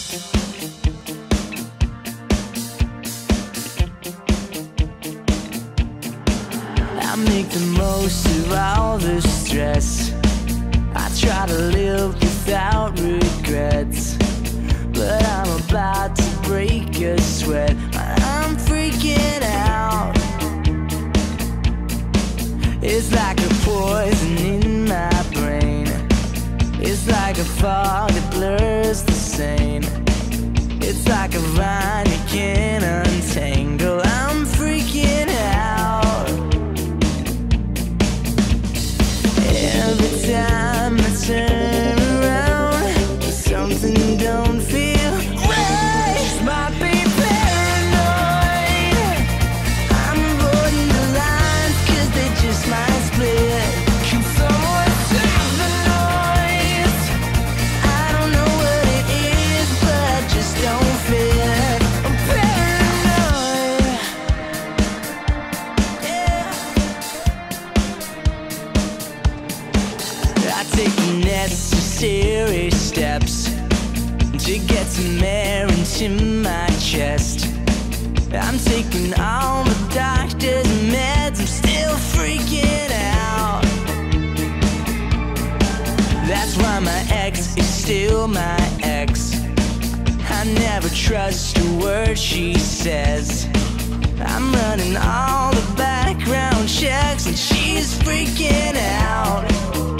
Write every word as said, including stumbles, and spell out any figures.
I make the most of all the stress. I try to live without regrets, but I'm about to break a sweat. I'm freaking out. It's like a poison in my brain. It's like a fog that blurs the sane. It's like a vine you can't untangle. I'm freaking out. Every time I turn around, something don't feel right. Just might be paranoid. I'm avoiding the lines cause they just might split. Can someone stop the noise? I don't know what it is, but I just don't fit. I'm paranoid. Yeah. I take the necessary steps to get some air into my chest. I'm taking all the doctor's meds, I'm still freaking out. That's why my ex is still my ex. I never trust a word she says. I'm running all the background checks and she's freaking out.